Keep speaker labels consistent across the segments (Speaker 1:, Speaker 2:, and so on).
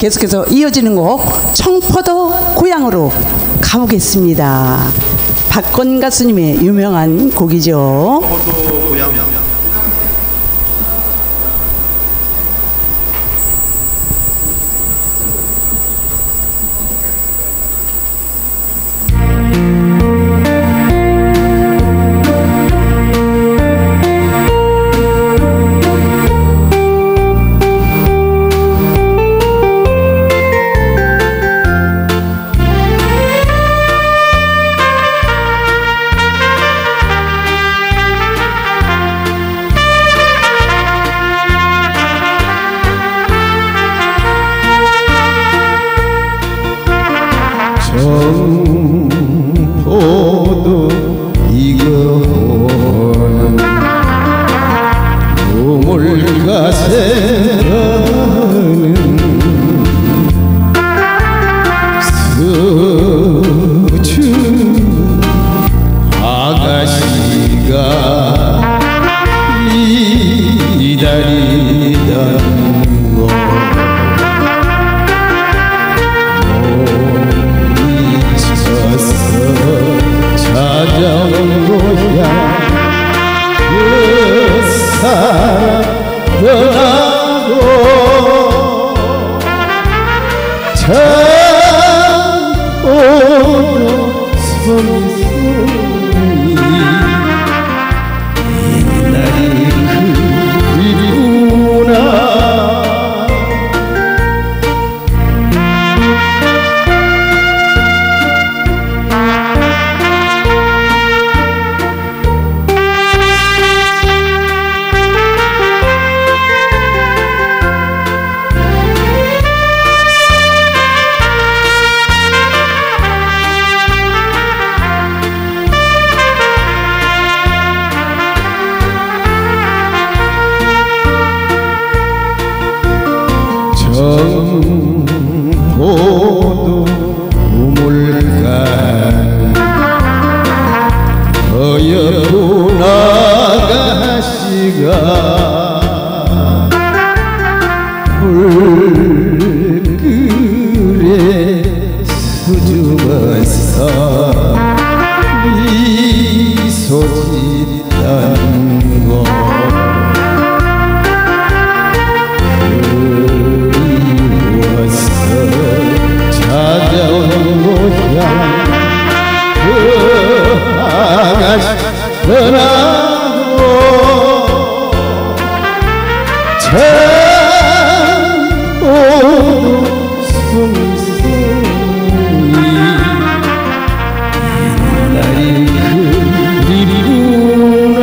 Speaker 1: 계속해서 이어지는 곡 청포도 고향으로 가보겠습니다. 박건 가수님의 유명한 곡이죠.
Speaker 2: 청포도 고향.
Speaker 3: 청포도 익어오는 우물가새는 서준 아가씨가 기다리던 곳 찾아온 고향 그 사람 떠나고 청포도 섬이 옛날이 그리구나. 청포도 우물가 어여쁜 아가씨가 물그레 수줍어서 미소 짓던 곳 찾아온 고향 그 아가씨 떠나고 청포도 숨소리 옛날이 그리구나.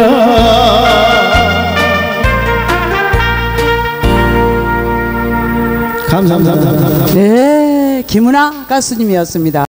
Speaker 3: 감사합니다.
Speaker 1: 네, 김은아 가수님이었습니다.